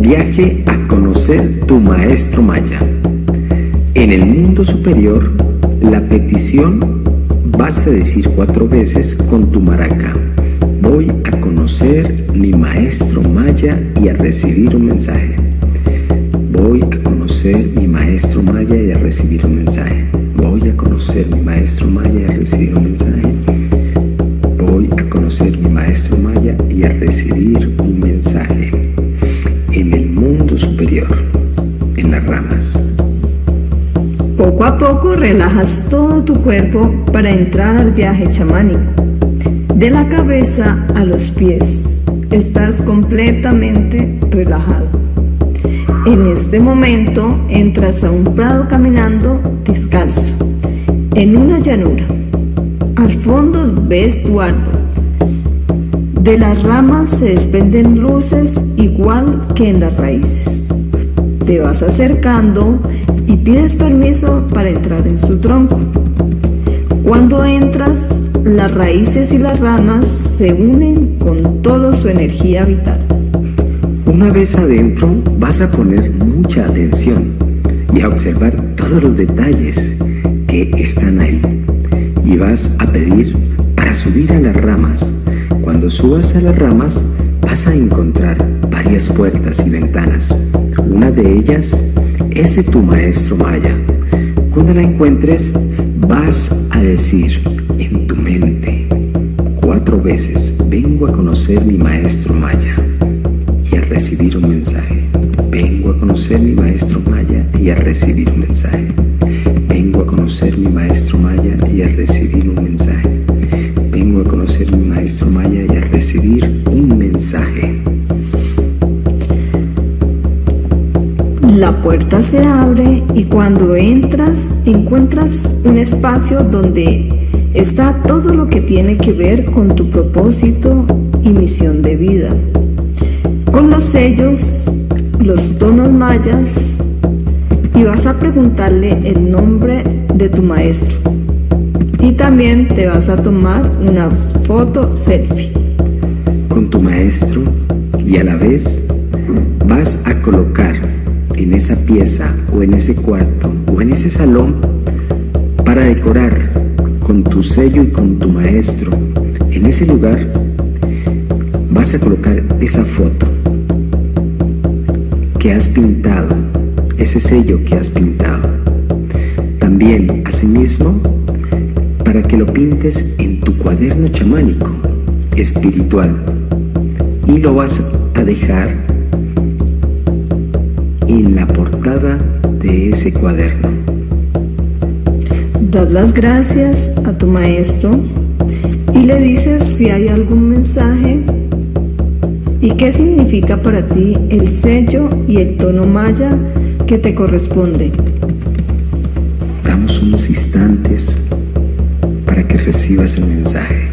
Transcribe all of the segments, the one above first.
Viaje a conocer tu maestro maya. En el mundo superior, la petición vas a decir 4 veces con tu maraca. Voy a conocer mi maestro maya y a recibir un mensaje. Voy a conocer mi maestro maya y a recibir un mensaje. Voy a conocer mi maestro maya y a recibir un mensaje. Voy a conocer mi maestro maya y a recibir un mensaje. En el mundo superior, en las ramas. Poco a poco relajas todo tu cuerpo para entrar al viaje chamánico. De la cabeza a los pies, estás completamente relajado. En este momento entras a un prado caminando descalzo, en una llanura. Al fondo ves tu árbol. De las ramas se desprenden luces igual que en las raíces. Te vas acercando y pides permiso para entrar en su tronco. Cuando entras, las raíces y las ramas se unen con toda su energía vital. Una vez adentro, vas a poner mucha atención y a observar todos los detalles que están ahí. Y vas a pedir para subir a las ramas. Cuando subas a las ramas, vas a encontrar varias puertas y ventanas. Una de ellas es de tu maestro maya. Cuando la encuentres, vas a decir en tu mente 4 veces: vengo a conocer mi maestro maya y a recibir un mensaje. Vengo a conocer mi maestro maya y a recibir un mensaje. Vengo a conocer mi maestro maya y a recibir un mensaje. Vengo a conocer mi maestro maya y a recibir un mensaje. La puerta se abre y cuando entras encuentras un espacio donde está todo lo que tiene que ver con tu propósito y misión de vida. Con los sellos, los tonos mayas, y vas a preguntarle el nombre de tu maestro. Y también te vas a tomar una foto selfie con tu maestro y a la vez vas a colocar en esa pieza o en ese cuarto o en ese salón para decorar con tu sello y con tu maestro. En ese lugar vas a colocar esa foto que has pintado, ese sello que has pintado. También, asimismo, para que lo pintes en tu cuaderno chamánico espiritual y lo vas a dejar en la portada de ese cuaderno. Das las gracias a tu maestro y le dices si hay algún mensaje y qué significa para ti el sello y el tono maya que te corresponde. Damos unos instantes para que recibas el mensaje.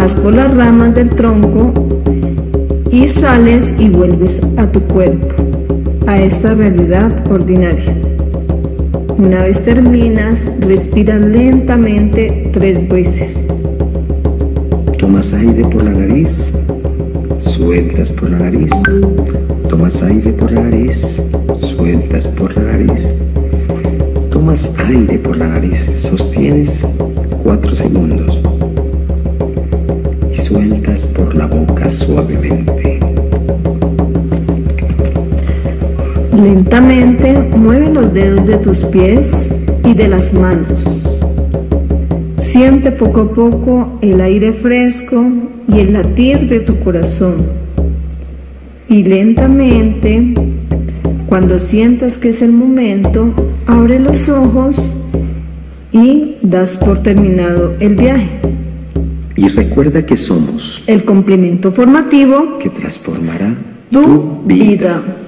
Vas por las ramas del tronco y sales y vuelves a tu cuerpo, a esta realidad ordinaria. Una vez terminas, respiras lentamente 3 veces. Tomas aire por la nariz, sueltas por la nariz. Tomas aire por la nariz, sueltas por la nariz. Tomas aire por la nariz, sostienes 4 segundos y sueltas por la boca suavemente. Lentamente mueve los dedos de tus pies y de las manos. Siente poco a poco el aire fresco y el latir de tu corazón. Y lentamente, cuando sientas que es el momento, abre los ojos y das por terminado el viaje. Y recuerda que somos el complemento formativo que transformará tu vida.